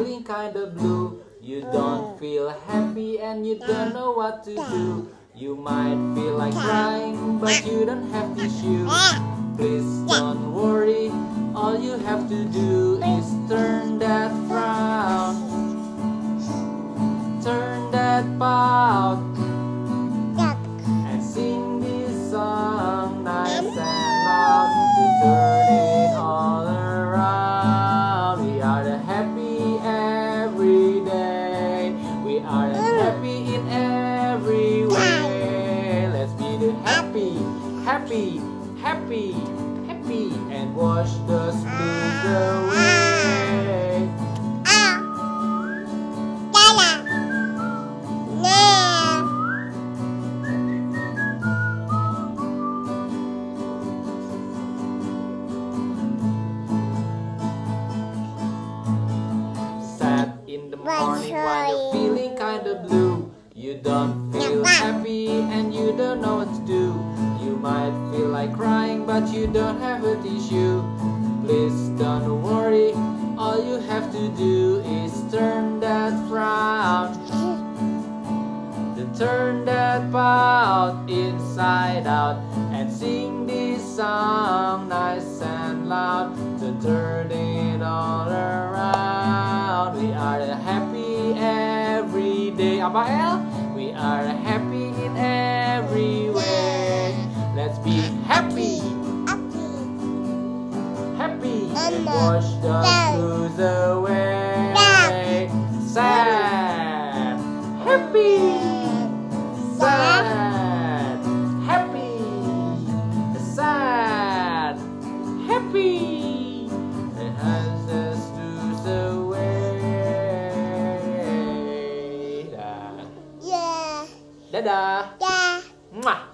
feeling kinda blue. You don't feel happy and you don't know what to do. You might feel like crying, but you don't have tissue. Please don't worry, all you have to do is turn that frown, turn that pout, and sing this song nice and loud to turn it all around. We are the happy every day. We are the happy in every way. Let's be the happy, happy, happy, happy, and wash those blues away. Sad in the morning when you're feeling kinda blue. You don't feel happy and you don't know what to do. You might feel like crying, but you don't have a tissue. Please don't worry, all you have to do is turn that frown, to turn that pout inside out, and sing this song nice and loud to turn it all around. We are the happy every day. Apa El? We are happy in every way. Let's be happy, happy, and wash the blues away. Sad, happy, sad, happy, sad, happy, and has the blues away. Dadah. Dadah. Mwah.